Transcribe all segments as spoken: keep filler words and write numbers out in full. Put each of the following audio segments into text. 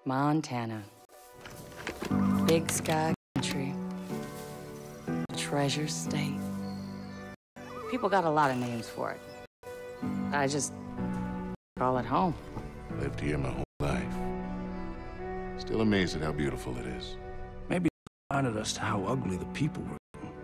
Montana. Big sky country. Treasure state. People got a lot of names for it. I just call it home. Lived here my whole life. Still amazed at how beautiful it is. Maybe it reminded us how ugly the people were.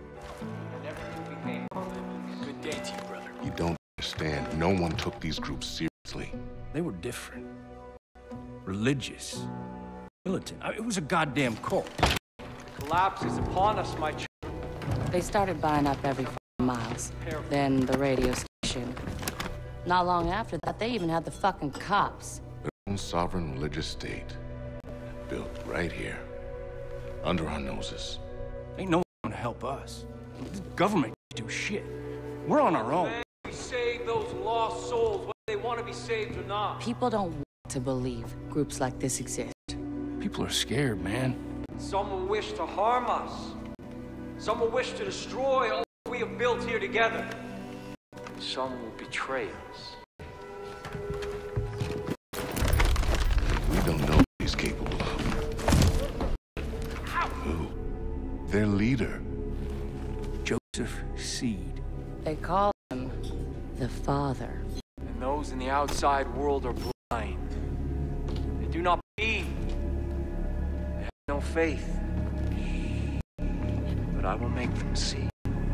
Good day to you, brother. You don't understand. No one took these groups seriously. They were different. Religious. Militant. I mean, it was a goddamn cult. Collapse is upon us, my ch- They started buying up every five miles. Then the radio station. Not long after that, they even had the fucking cops. Their own sovereign religious state. Built right here. Under our noses. Ain't no one gonna help us. The government can't do shit. We're on our own. We save those lost souls, whether they want to be saved or not. People don't want to believe groups like this exist. People are scared, man. Some will wish to harm us. Some will wish to destroy all we have built here together. Some will betray us. We don't know what he's capable of. Who? Their leader. Joseph Seed. They call him the Father. And those in the outside world are blind. They do not believe. They have no faith. But I will make them see.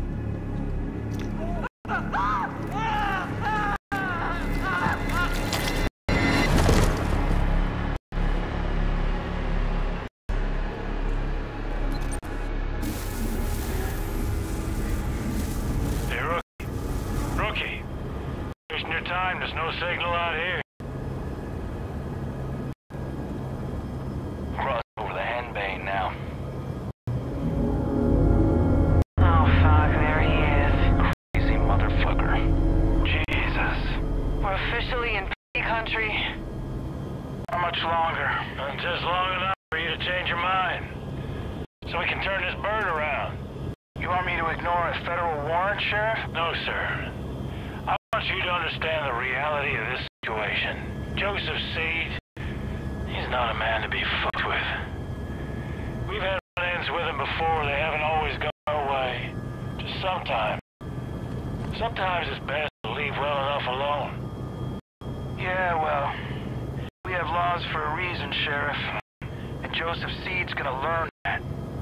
Hey, Rookie. Rookie. Wasting your time. There's no signal out here. Cross over the Henbane now. Oh, fuck, there he is. Crazy motherfucker. Jesus. We're officially in P country. How much longer? Uh, Just long enough for you to change your mind. So we can turn this bird around. You want me to ignore a federal warrant, Sheriff? No, sir. I want you to understand the reality of this situation. Joseph Seed, he's not a man to be fucked with. We've had run-ins with him before. They haven't always gone our way. Just sometimes. Sometimes it's best to leave well enough alone. Yeah, well, we have laws for a reason, Sheriff. And Joseph Seed's gonna learn that.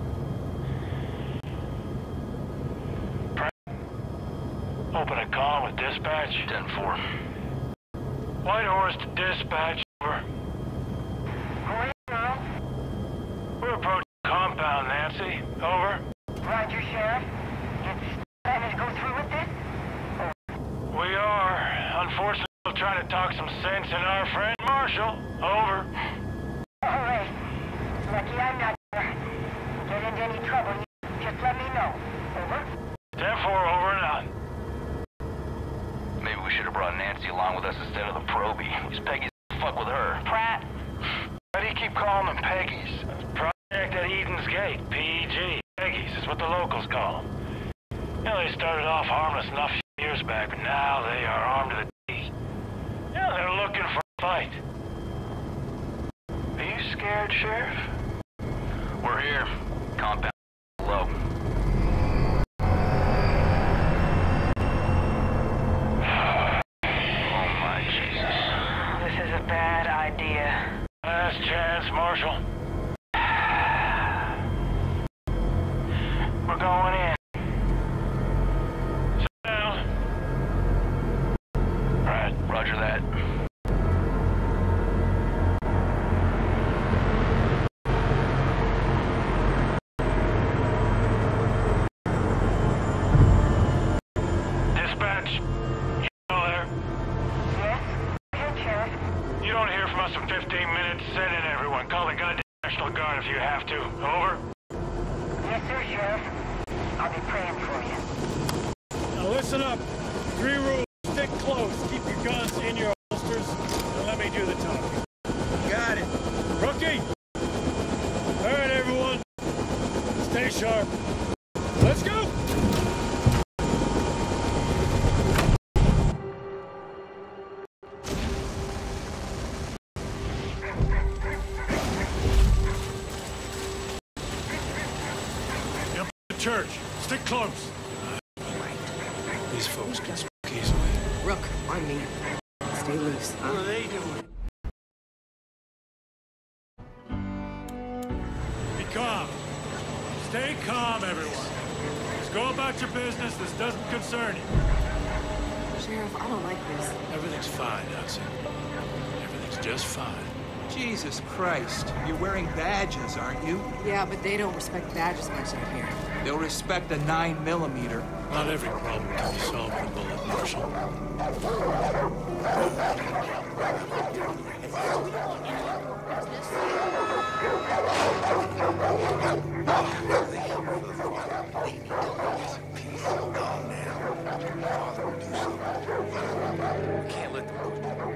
Open a call with dispatch. ten four. White Horse to dispatch, over. Where now? We're approaching the compound, Nancy. Over. Roger, Sheriff. It's planning to go through with this? We are. Unfortunately, we'll try to talk some sense in our friend Marshall. Over. All right. Lucky I'm not here. Get into any trouble, you just let me know. Over. ten four, over and out. Maybe we should have brought Nancy along with us instead of the Proby. These Peggy's fuck with her. Pratt. Why do you keep calling them Peggy's? Project at Eden's Gate, P E G. Peggy's is what the locals call them. You know, they started off harmless enough years back, but now they are armed to the teeth. Yeah, they're looking for a fight. Are you scared, Sheriff? We're here. Compound below. Oh my Jesus. This is a bad idea. Last chance, Marshal. We're going in. Sit down. Right, Roger that. dispatch. You still there? Yes? Good, Sheriff. You don't hear from us in fifteen minutes. Send in everyone. Call the goddamn National Guard if you have to. Over. Yes, sir, Sheriff. I'll be praying for you. Now listen up. Three rules. Stick close. Keep your guns in your holsters. And let me do the talking. Got it. Rookie! All right, everyone. Stay sharp. Let's go! church. Stick close. These folks can speak easily. Rook, on me. Stay loose, huh? What are they doing? Be calm. Stay calm, everyone. Just go about your business. This doesn't concern you. Sheriff, I don't like this. Everything's fine, Hudson. Everything's just fine. Jesus Christ. You're wearing badges, aren't you? Yeah, but they don't respect badges much out here. They'll respect a nine millimeter. Not every problem can be solved with a bullet, Marshal. Can't let them.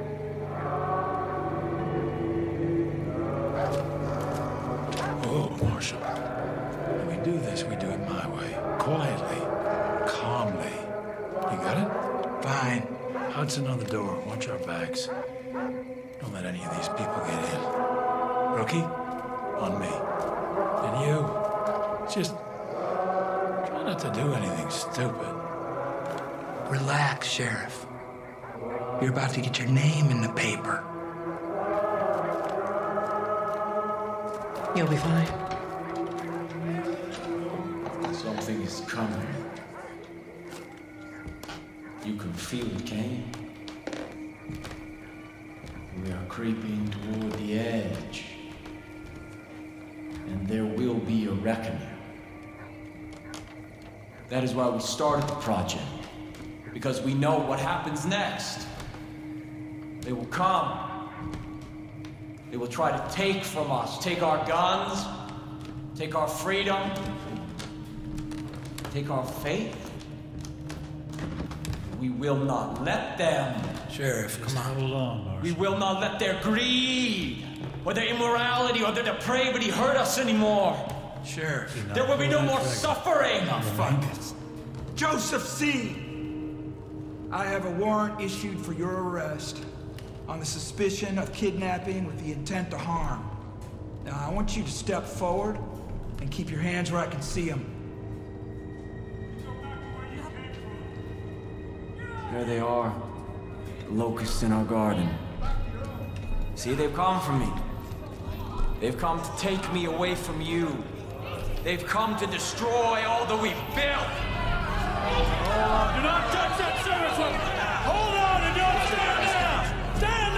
Oh, Marshal. When we do this, we do it my way. Quietly. Calmly. You got it? Fine. Hudson on the door. Watch our backs. Don't let any of these people get in. Rookie, on me. And you, just try not to do anything stupid. Relax, Sheriff. You're about to get your name in the paper. You'll be fine. Something is coming. You can feel it, can't you? We are creeping toward the edge. And there will be a reckoning. That is why we started the project. Because we know what happens next. They will come. They will try to take from us, take our guns, take our freedom, take our faith. We will not let them. Sheriff, come on. Hold on, Marshal. We will not let their greed, or their immorality, or their depravity hurt us anymore. Sheriff. There will be no more suffering. Oh, fuck it. Joseph C. I have a warrant issued for your arrest on the suspicion of kidnapping with the intent to harm. Now, I want you to step forward and keep your hands where I can see them. There they are, the locusts in our garden. See, they've come for me. They've come to take me away from you. They've come to destroy all that we've built. Oh, do not touch that service weapon! Hold on and don't stand down! Stand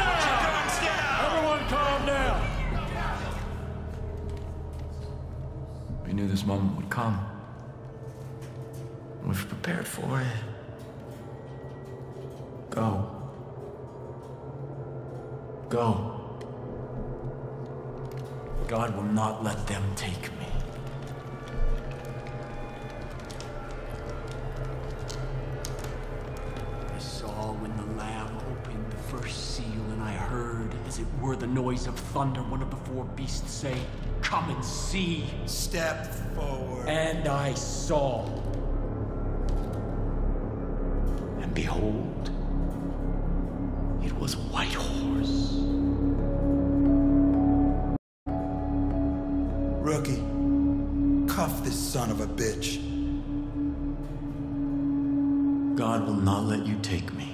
down! Everyone calm down! We knew this moment would come. We've prepared for it. Go. Go. God will not let them take me. I saw when the Lamb opened the first seal, and I heard, as it were the noise of thunder, one of the four beasts say, "Come and see." Step forward. And I saw. And behold, it was a white horse. Rookie, cuff this son of a bitch. God will not let you take me.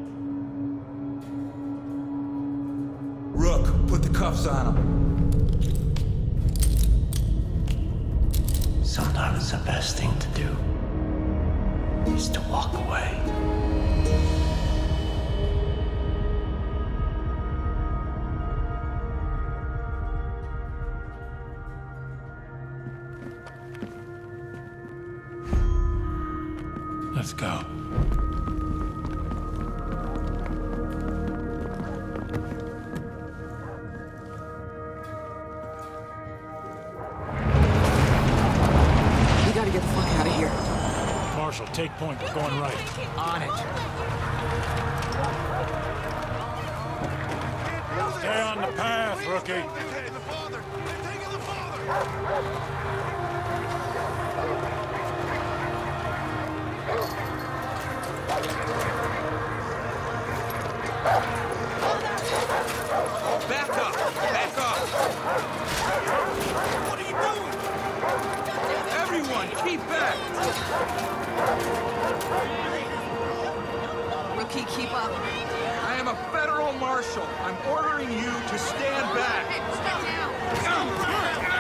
Rook, put the cuffs on him. Sometimes the best thing to do is to walk away. Let's go. We gotta get the fuck out of here. Marshal, take point. We're going right. On it. Stay on the path, Rookie. Back up! Back up! What are you doing? Everyone, on! Keep back! Rookie, keep up. I am a federal marshal. I'm ordering you to stand back. Hey, stay down.